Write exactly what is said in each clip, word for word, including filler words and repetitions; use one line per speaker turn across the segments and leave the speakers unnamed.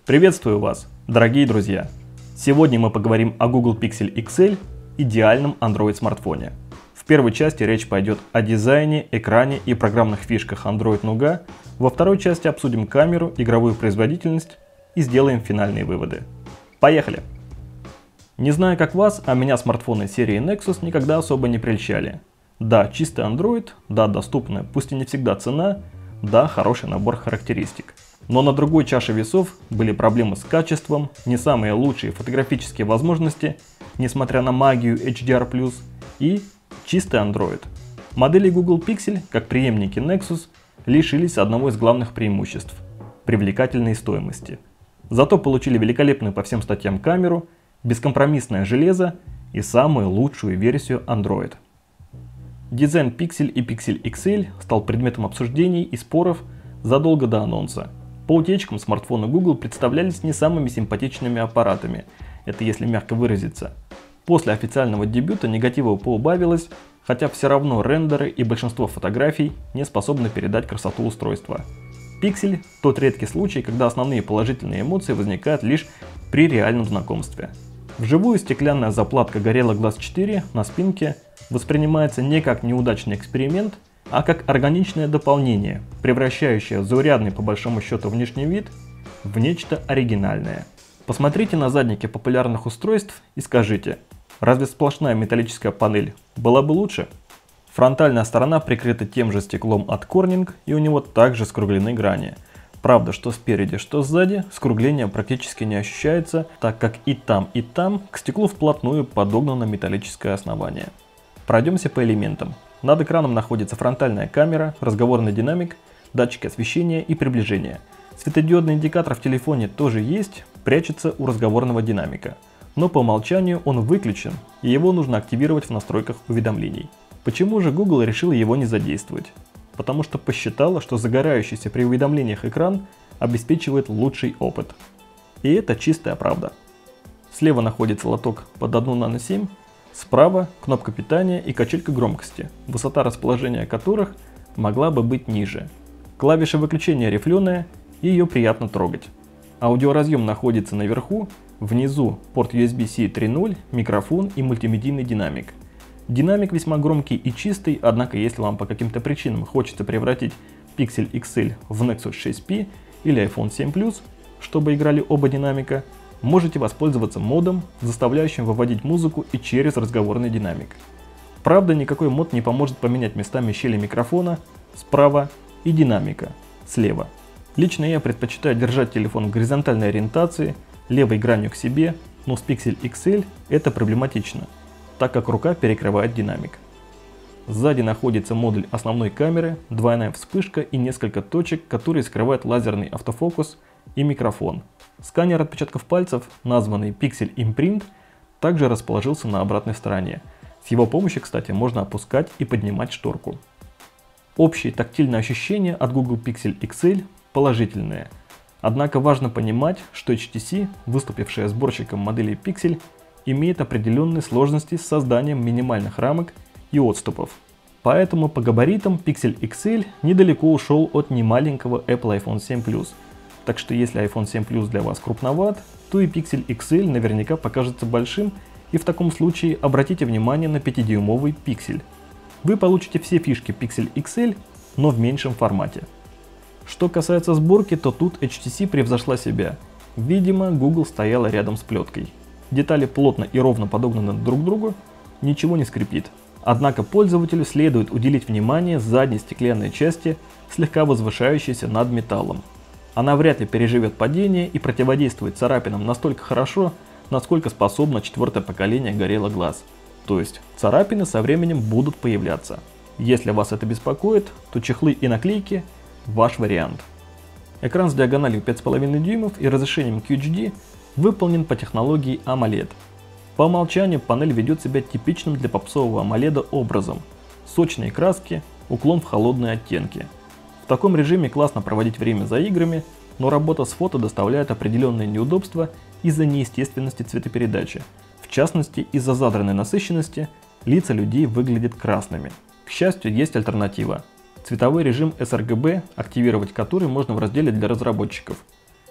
Приветствую вас, дорогие друзья! Сегодня мы поговорим о Google Pixel икс эль, идеальном Android смартфоне. В первой части речь пойдет о дизайне, экране и программных фишках Android Nougat. Во второй части обсудим камеру, игровую производительность и сделаем финальные выводы. Поехали! Не знаю как вас, а меня смартфоны серии Nexus никогда особо не прельщали. Да, чистый Android, да, доступная, пусть и не всегда цена, да, хороший набор характеристик. Но на другой чаше весов были проблемы с качеством, не самые лучшие фотографические возможности, несмотря на магию эйч ди ар плюс, и чистый Android. Модели Google Pixel, как преемники Nexus, лишились одного из главных преимуществ – привлекательной стоимости. Зато получили великолепную по всем статьям камеру, бескомпромиссное железо и самую лучшую версию Android. Дизайн Pixel и Pixel икс эль стал предметом обсуждений и споров задолго до анонса. По утечкам, смартфоны Google представлялись не самыми симпатичными аппаратами, это если мягко выразиться. После официального дебюта негатива поубавилось, хотя все равно рендеры и большинство фотографий не способны передать красоту устройства. Pixel – тот редкий случай, когда основные положительные эмоции возникают лишь при реальном знакомстве. Вживую стеклянная заплатка Gorilla Glass четыре на спинке воспринимается не как неудачный эксперимент, а как органичное дополнение, превращающее заурядный по большому счету внешний вид в нечто оригинальное. Посмотрите на задники популярных устройств и скажите, разве сплошная металлическая панель была бы лучше? Фронтальная сторона прикрыта тем же стеклом от Corning, и у него также скруглены грани. Правда, что спереди, что сзади, скругление практически не ощущается, так как и там, и там к стеклу вплотную подогнано металлическое основание. Пройдемся по элементам. Над экраном находится фронтальная камера, разговорный динамик, датчики освещения и приближения. Светодиодный индикатор в телефоне тоже есть, прячется у разговорного динамика. Но по умолчанию он выключен, и его нужно активировать в настройках уведомлений. Почему же Google решила его не задействовать? Потому что посчитала, что загорающийся при уведомлениях экран обеспечивает лучший опыт. И это чистая правда. Слева находится лоток под одну нано семь, справа кнопка питания и качелька громкости, высота расположения которых могла бы быть ниже. Клавиша выключения рифленая, и ее приятно трогать. Аудиоразъем находится наверху, внизу порт ю эс би-C три ноль, микрофон и мультимедийный динамик. Динамик весьма громкий и чистый, однако если вам по каким-то причинам хочется превратить Pixel икс эль в Nexus шесть пи или iPhone семь плюс, чтобы играли оба динамика, можете воспользоваться модом, заставляющим выводить музыку и через разговорный динамик. Правда, никакой мод не поможет поменять местами щели микрофона справа и динамика слева. Лично я предпочитаю держать телефон в горизонтальной ориентации, левой гранью к себе, но с Pixel икс эль это проблематично, так как рука перекрывает динамик. Сзади находится модуль основной камеры, двойная вспышка и несколько точек, которые скрывают лазерный автофокус и микрофон. Сканер отпечатков пальцев, названный Pixel Imprint, также расположился на обратной стороне. С его помощью, кстати, можно опускать и поднимать шторку. Общие тактильные ощущения от Google Pixel икс эль положительные. Однако важно понимать, что эйч ти си, выступившая сборщиком моделей Pixel, имеет определенные сложности с созданием минимальных рамок и отступов. Поэтому по габаритам Pixel икс эль недалеко ушел от немаленького Apple iPhone семь плюс. Так что если iPhone семь плюс для вас крупноват, то и Pixel икс эль наверняка покажется большим, и в таком случае обратите внимание на пятидюймовый Pixel. Вы получите все фишки Pixel икс эль, но в меньшем формате. Что касается сборки, то тут эйч ти си превзошла себя. Видимо, Google стояла рядом с плеткой. Детали плотно и ровно подогнаны друг к другу, ничего не скрипит. Однако пользователю следует уделить внимание задней стеклянной части, слегка возвышающейся над металлом. Она вряд ли переживет падение и противодействует царапинам настолько хорошо, насколько способно четвертое поколение Gorilla Glass. То есть царапины со временем будут появляться. Если вас это беспокоит, то чехлы и наклейки – ваш вариант. Экран с диагональю пять с половиной дюймов и разрешением кью эйч ди выполнен по технологии AMOLED. По умолчанию панель ведет себя типичным для попсового AMOLED образом. Сочные краски, уклон в холодные оттенки. В таком режиме классно проводить время за играми, но работа с фото доставляет определенные неудобства из-за неестественности цветопередачи. В частности, из-за задранной насыщенности лица людей выглядят красными. К счастью, есть альтернатива. Цветовой режим эс эр джи би, активировать который можно в разделе для разработчиков.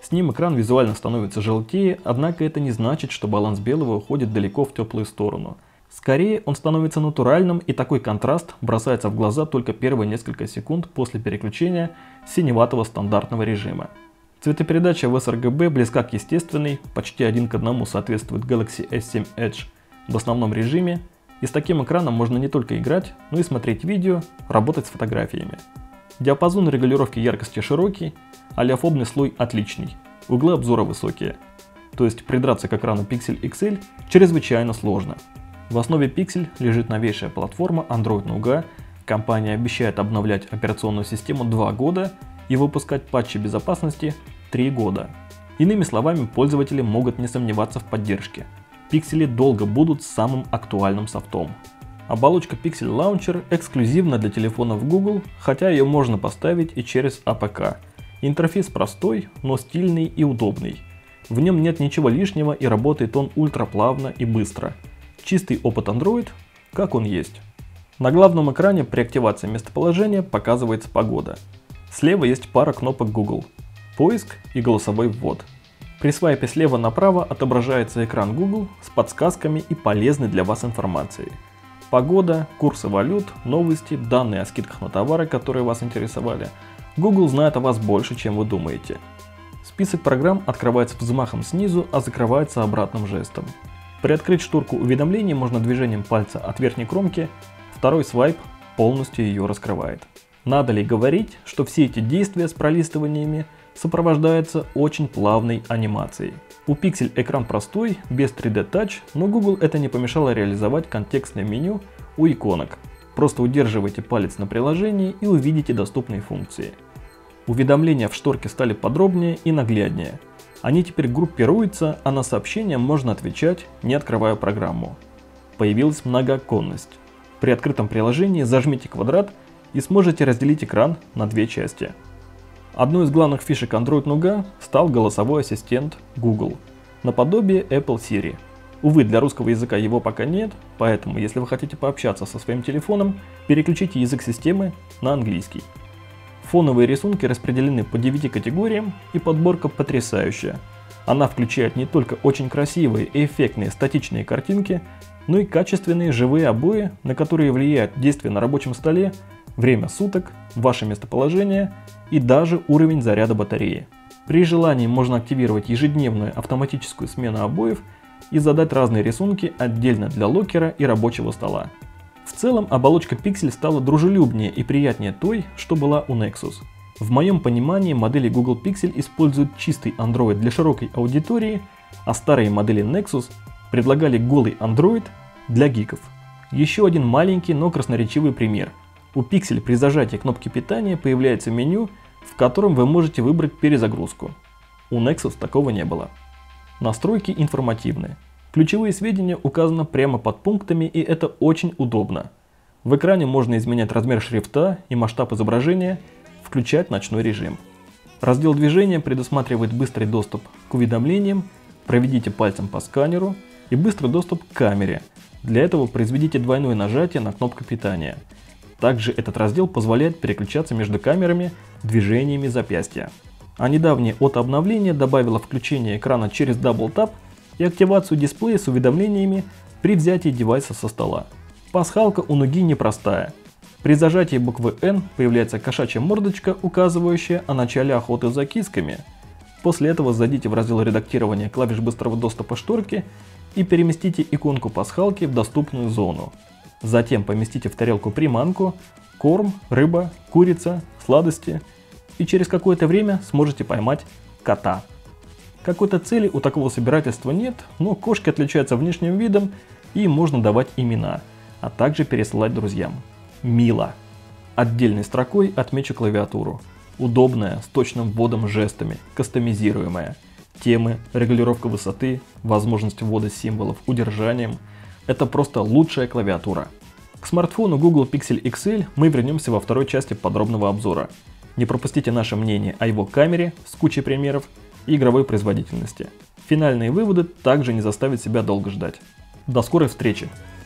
С ним экран визуально становится желтее, однако это не значит, что баланс белого уходит далеко в теплую сторону. Скорее, он становится натуральным, и такой контраст бросается в глаза только первые несколько секунд после переключения с синеватого стандартного режима. Цветопередача в эс эр гэ бэ близка к естественной, почти один к одному соответствует Galaxy эс семь Edge в основном режиме, и с таким экраном можно не только играть, но и смотреть видео, работать с фотографиями. Диапазон регулировки яркости широкий, олеофобный слой отличный, углы обзора высокие, то есть придраться к экрану Pixel икс эль чрезвычайно сложно. В основе Pixel лежит новейшая платформа Android Nougat, компания обещает обновлять операционную систему два года и выпускать патчи безопасности три года. Иными словами, пользователи могут не сомневаться в поддержке. Пиксели долго будут самым актуальным софтом. Оболочка Pixel Launcher эксклюзивна для телефонов Google, хотя ее можно поставить и через а пэ ка. Интерфейс простой, но стильный и удобный. В нем нет ничего лишнего и работает он ультраплавно и быстро. Чистый опыт Android, как он есть. На главном экране при активации местоположения показывается погода. Слева есть пара кнопок Google, поиск и голосовой ввод. При свайпе слева направо отображается экран Google с подсказками и полезной для вас информацией. Погода, курсы валют, новости, данные о скидках на товары, которые вас интересовали. Google знает о вас больше, чем вы думаете. Список программ открывается взмахом снизу, а закрывается обратным жестом. Приоткрыть шторку уведомлений можно движением пальца от верхней кромки, второй свайп полностью ее раскрывает. Надо ли говорить, что все эти действия с пролистываниями сопровождаются очень плавной анимацией. У Pixel экран простой, без три дэ Touch, но Google это не помешало реализовать контекстное меню у иконок. Просто удерживайте палец на приложении и увидите доступные функции. Уведомления в шторке стали подробнее и нагляднее. Они теперь группируются, а на сообщения можно отвечать, не открывая программу. Появилась многооконность. При открытом приложении зажмите квадрат и сможете разделить экран на две части. Одной из главных фишек Android Nougat стал голосовой ассистент Google, наподобие Apple Siri. Увы, для русского языка его пока нет, поэтому если вы хотите пообщаться со своим телефоном, переключите язык системы на английский. Фоновые рисунки распределены по девяти категориям, и подборка потрясающая. Она включает не только очень красивые и эффектные статичные картинки, но и качественные живые обои, на которые влияют действия на рабочем столе, время суток, ваше местоположение и даже уровень заряда батареи. При желании можно активировать ежедневную автоматическую смену обоев и задать разные рисунки отдельно для локера и рабочего стола. В целом оболочка Pixel стала дружелюбнее и приятнее той, что была у Nexus. В моем понимании модели Google Pixel используют чистый Android для широкой аудитории, а старые модели Nexus предлагали голый Android для гиков. Еще один маленький, но красноречивый пример. У Pixel при зажатии кнопки питания появляется меню, в котором вы можете выбрать перезагрузку. У Nexus такого не было. Настройки информативны. Ключевые сведения указаны прямо под пунктами, и это очень удобно. В экране можно изменять размер шрифта и масштаб изображения, включать ночной режим. Раздел движения предусматривает быстрый доступ к уведомлениям, проведите пальцем по сканеру и быстрый доступ к камере. Для этого произведите двойное нажатие на кнопку питания. Также этот раздел позволяет переключаться между камерами движениями запястья. А недавнее ото-обновление добавило включение экрана через Double Tap и активацию дисплея с уведомлениями при взятии девайса со стола. Пасхалка у ноги непростая. При зажатии буквы N появляется кошачья мордочка, указывающая о начале охоты за кисками. После этого зайдите в раздел редактирования клавиш быстрого доступа шторки и переместите иконку пасхалки в доступную зону. Затем поместите в тарелку приманку, корм, рыба, курица, сладости, и через какое-то время сможете поймать кота. Какой-то цели у такого собирательства нет, но кошки отличаются внешним видом и им можно давать имена, а также пересылать друзьям. Мило. Отдельной строкой отмечу клавиатуру. Удобная, с точным вводом жестами, кастомизируемая. Темы, регулировка высоты, возможность ввода символов удержанием. Это просто лучшая клавиатура. К смартфону Google Pixel икс эль мы вернемся во второй части подробного обзора. Не пропустите наше мнение о его камере с кучей примеров и игровой производительности. Финальные выводы также не заставят себя долго ждать. До скорой встречи!